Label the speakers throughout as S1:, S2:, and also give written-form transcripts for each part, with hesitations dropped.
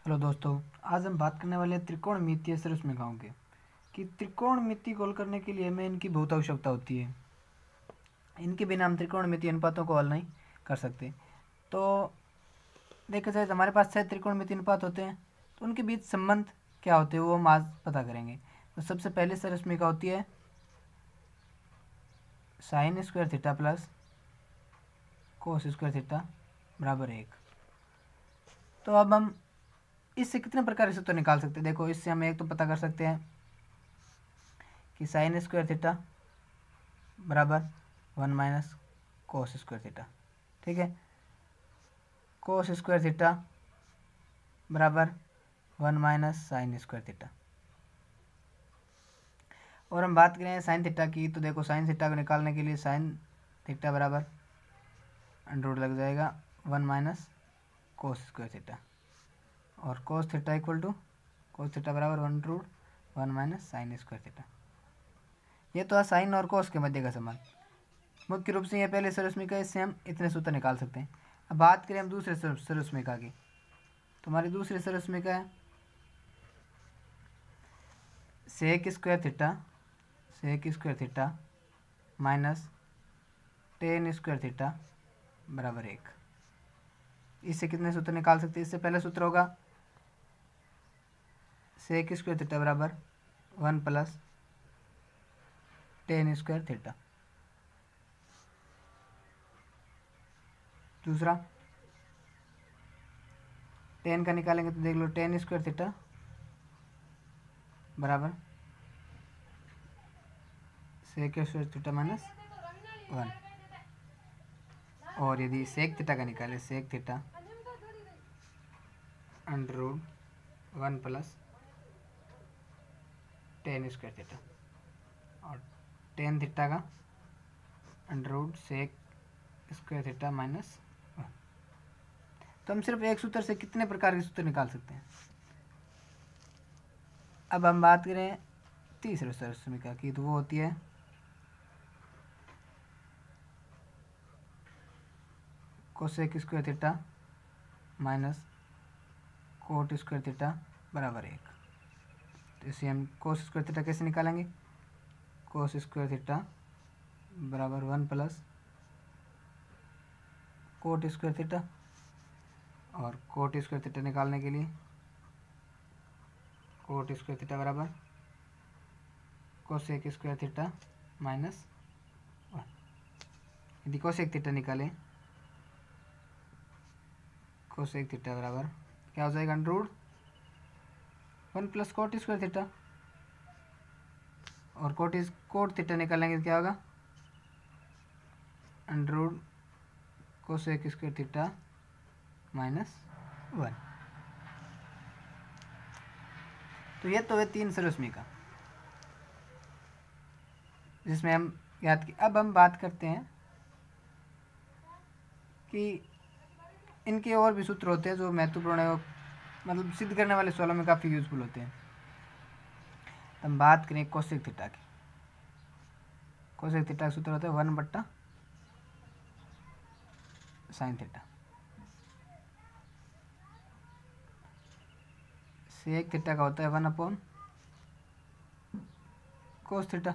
S1: Hello दोस्तों, आज हम बात करने वाले हैं त्रिकोणमितीय सर्वसमीकरणों के कि त्रिकोणमिति को हल करने के लिए हमें इनकी बहुत आवश्यकता होती है। इनके बिना हम त्रिकोणमितीय अनुपातों को हल नहीं कर सकते। तो देखा जाए तो हमारे पास 6 त्रिकोणमितीय अनुपात होते हैं, तो उनके बीच संबंध क्या होते हैं वो हम आज पता करेंगे। तो सबसे पहले सर्वसमीकरण होती है sine square theta plus cos square theta बराबर 1। तो अब हम इससे कितने प्रकार के सूत्र निकाल सकते हैं। देखो, इससे हम एक तो पता कर सकते हैं कि साइन स्क्वायर थीटा बराबर 1 माइनस कोस स्क्वायर थीटा। ठीक है, कोस स्क्वायर थीटा बराबर 1 माइनस साइन स्क्वायर थीटा। और हम बात करें साइन थीटा की, तो देखो साइन थीटा को निकालने के लिए साइन थीटा बराबर अंडर लग जाएगा 1 माइनस कोस स्क्वायर थीटा, और cos theta equal to cos theta बराबर 1 माइनस साइन स्क्वायर थीटा। ये तो है साइन और कोस के मध्य का संबंध। मुख्य रूप से ये पहले सर्वसमीकरण, इससे हम इतने सूत्र निकाल सकते हैं। अब बात करें हम दूसरे सर्वसमीकरण की, तो हमारी दूसरी सर्वसमीकरण है sec square theta minus tan square theta बराबर 1। इससे कितने सूत्र निकाल सकते हैं। इससे पहले सूत्र होगा सेक स्क्वायर थीटा बराबर 1 प्लस टेन स्क्वायर थीटा। दूसरा टेन का निकालेंगे तो देख लो टेन स्क्वायर थीटा बराबर सेक स्क्वायर थीटा माइनस 1। और यदि सेक थीटा का निकाले sec theta under root 1 plus tan square theta, और टेन थीटा का under root sec square theta minus 1। तो हम सिर्फ एक सूत्र से कितने प्रकार के सूत्र निकाल सकते हैं। अब हम बात करें तीसरे सर्वसमीकरण की, तो वो होती है cosec square theta minus cot square theta बराबर 1। तो इसे हम कोस स्क्वायर थीटा कैसे निकालेंगे। कोस स्क्वायर थीटा बराबर 1 प्लस कोट स्क्वायर थीटा, और कोट स्क्वायर थीटा निकालने के लिए कोट स्क्वायर थीटा बराबर कोसेक स्क्वायर थीटा माइनस 1। यदि कोसेक थीटा निकालें, कोसेक थीटा बराबर क्या हो जाएगा, under root 1 plus cot square theta, और कोट थीटा निकालेंगे तो क्या होगा, under root cosec square theta minus 1। तो ये तो है 3 सर्वसमीकरण जिसमें हम याद की। अब हम बात करते हैं कि इनके और भी सूत्र होते हैं जो महत्वपूर्ण है, मतलब सिद्ध करने वाले सवालों में काफ़ी यूजफुल होते हैं। तो हम बात करें कोसेक थीटा की। कोसेक थीटा का सूत्र होता है 1 बट्टा साइन थीटा। सेक थीटा का होता है 1 अपॉन कोस थीटा।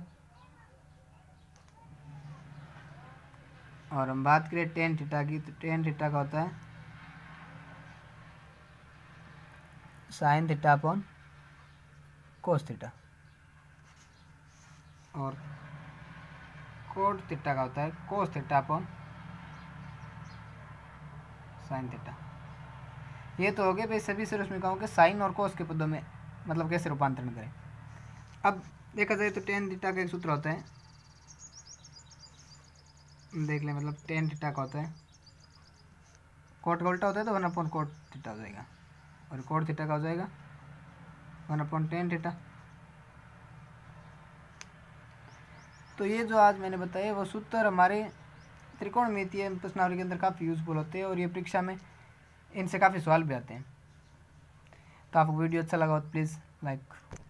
S1: और हम बात करें टेन थीटा की, तो टेन थीटा का होता है sine theta upon cos theta. और कोट थीटा का होता है cos theta upon sine theta. ये तो हो गए भाई सभी सर्वसमीकरणों के साइन और कोस के पदों में मतलब कैसे रूपांतरण करें। अब देखा जाए तो टेन थीटा का एक सूत्र होता है, देख लें, मतलब टेन थीटा का होता है कोट का उल्टा होता है तो 1 अपॉन कोट थीटा हो जाएगा, और कोट थीटा का हो जाएगा 1 अपॉन टेन थीटा। तो ये जो आज मैंने बताया वो सूत्र हमारे त्रिकोणमितीय प्रश्नावली के अंदर काफ़ी यूजफुल होते हैं, और ये परीक्षा में इनसे काफ़ी सवाल भी आते हैं। तो आपको वीडियो अच्छा लगा तो प्लीज़ लाइक